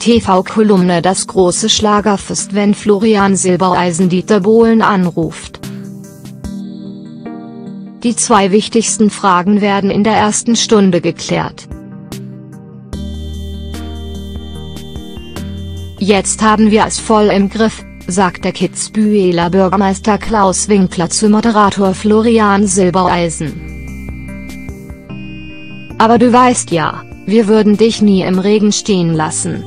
TV-Kolumne das große Schlagerfest, wenn Florian Silbereisen Dieter Bohlen anruft. Die zwei wichtigsten Fragen werden in der ersten Stunde geklärt. Jetzt haben wir es voll im Griff, sagt der Kitzbüheler Bürgermeister Klaus Winkler zu Moderator Florian Silbereisen. Aber du weißt ja, wir würden dich nie im Regen stehen lassen.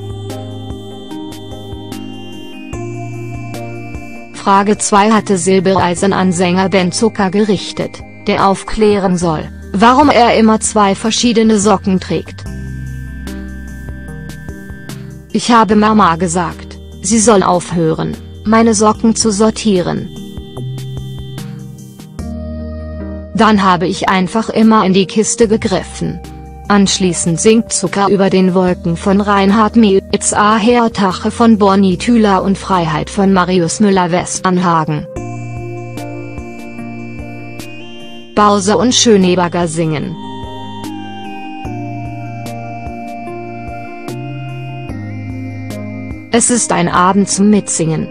Frage 2 hatte Silbereisen an Sänger Ben Zucker gerichtet, der aufklären soll, warum er immer zwei verschiedene Socken trägt. Ich habe Mama gesagt, sie soll aufhören, meine Socken zu sortieren. Dann habe ich einfach immer in die Kiste gegriffen. Anschließend singt Zucker über den Wolken von Reinhard Mey, It's a Hertache von Bonnie Tyler und Freiheit von Marius Müller-Westernhagen. Bowser und Schöneberger singen. Es ist ein Abend zum Mitsingen.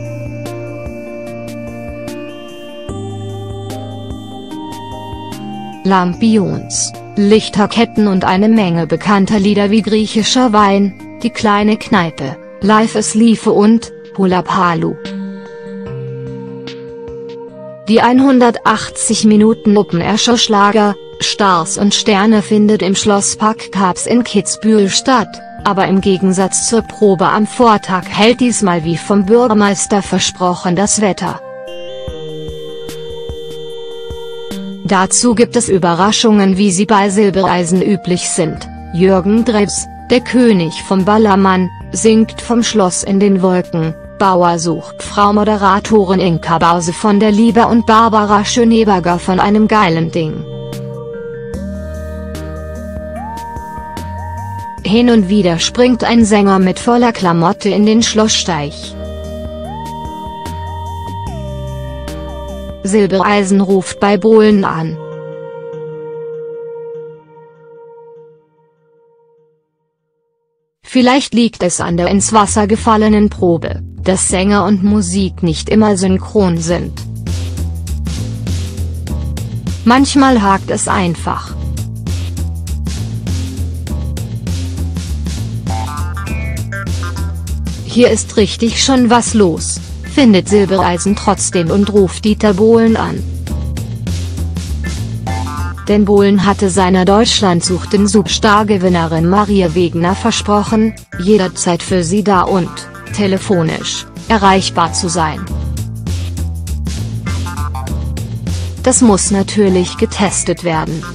Lampions, Lichterketten und eine Menge bekannter Lieder wie Griechischer Wein, Die kleine Kneipe, Life is Life und Hula-Palu. Die 180 Minuten Open-Air-Schlager, Stars und Sterne findet im Schlosspark Carbs in Kitzbühel statt, aber im Gegensatz zur Probe am Vortag hält diesmal wie vom Bürgermeister versprochen das Wetter. Dazu gibt es Überraschungen, wie sie bei Silbereisen üblich sind. Jürgen Drews, der König vom Ballermann, singt vom Schloss in den Wolken. Bauer sucht Frau. Moderatorin Inka Bause von der Liebe und Barbara Schöneberger von einem geilen Ding. Hin und wieder springt ein Sänger mit voller Klamotte in den Schlosssteig. Silbereisen ruft bei Bohlen an. Vielleicht liegt es an der ins Wasser gefallenen Probe, dass Sänger und Musik nicht immer synchron sind. Manchmal hakt es einfach. Hier ist richtig schon was los, findet Silbereisen trotzdem und ruft Dieter Bohlen an. Denn Bohlen hatte seiner Deutschland sucht den Superstar-Gewinnerin Maria Wegner versprochen, jederzeit für sie da und, telefonisch, erreichbar zu sein. Das muss natürlich getestet werden.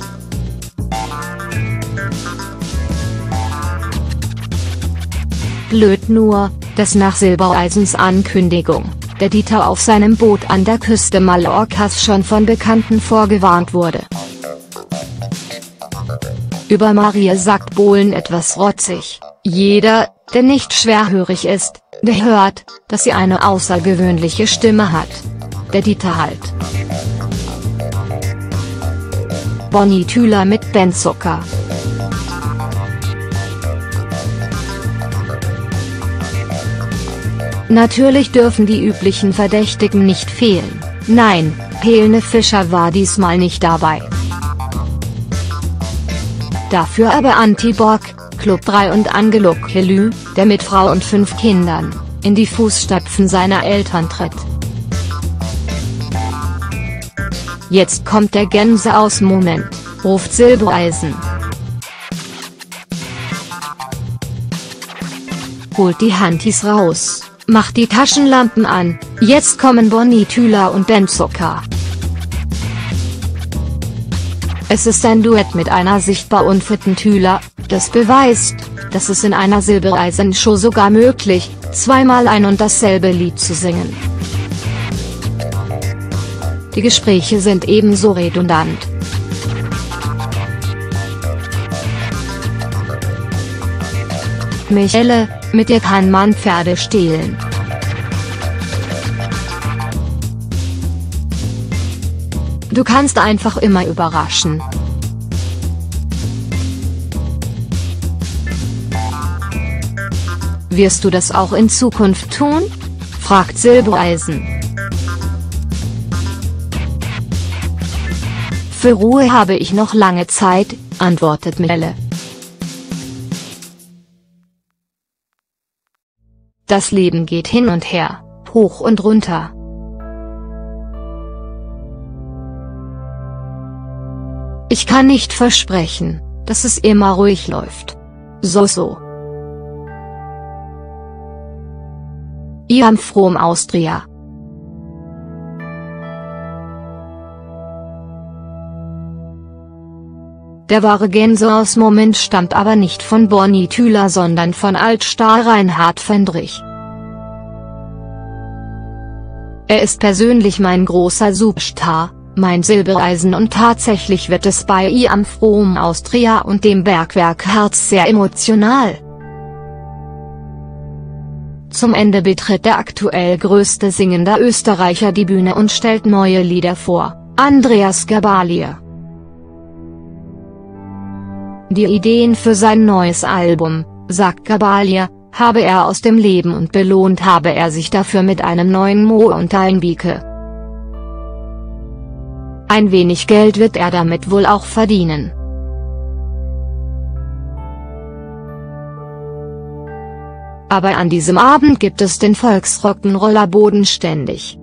Blöd nur, dass nach Silbereisens Ankündigung, der Dieter auf seinem Boot an der Küste Mallorcas schon von Bekannten vorgewarnt wurde. Über Maria sagt Bohlen etwas rotzig: Jeder, der nicht schwerhörig ist, der hört, dass sie eine außergewöhnliche Stimme hat. Der Dieter halt. Bonnie Tyler mit Ben Zucker. Natürlich dürfen die üblichen Verdächtigen nicht fehlen. Nein, Helene Fischer war diesmal nicht dabei. Dafür aber Antti Borg, Club 3 und Angelo Kelly, der mit Frau und 5 Kindern, in die Fußstapfen seiner Eltern tritt. Jetzt kommt der Gänseaus-Moment, ruft Silbereisen. Holt die Handys raus, macht die Taschenlampen an, jetzt kommen Bonnie Tyler und Ben Zucker. Es ist ein Duett mit einer sichtbar unfitten Tyler, das beweist, dass es in einer Silbereisen-Show sogar möglich, zweimal ein und dasselbe Lied zu singen. Die Gespräche sind ebenso redundant. Michelle, mit dir kann man Pferde stehlen. Du kannst einfach immer überraschen. Wirst du das auch in Zukunft tun? Fragt Silbereisen. Für Ruhe habe ich noch lange Zeit, antwortet Melle. Das Leben geht hin und her, hoch und runter. Ich kann nicht versprechen, dass es immer ruhig läuft. So. Iam from Austria. Der wahre Gänseaus-Moment stammt aber nicht von Bonnie Tyler, sondern von Altstar Reinhard Fendrich. Er ist persönlich mein großer Superstar, mein Silbereisen, und tatsächlich wird es bei Iam from Austria und dem Bergwerk Herz sehr emotional. Zum Ende betritt der aktuell größte singender Österreicher die Bühne und stellt neue Lieder vor, Andreas Gabalier. Die Ideen für sein neues Album, sagt Gabalier, habe er aus dem Leben und belohnt habe er sich dafür mit einem neuen Mountainbike. Ein wenig Geld wird er damit wohl auch verdienen. Aber an diesem Abend gibt es den Volksrock'n'Roller bodenständig.